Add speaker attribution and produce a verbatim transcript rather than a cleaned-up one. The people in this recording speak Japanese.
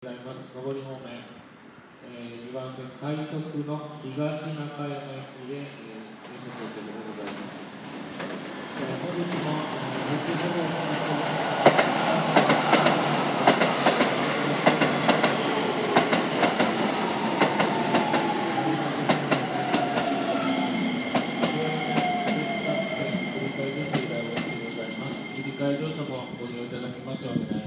Speaker 1: ございます。上り方面、えー、にばん線海徳の東中山駅で、えー、電車到着でございます。えー、本日も、えー、先ほどお話し乗車もご利用いただきますようお願い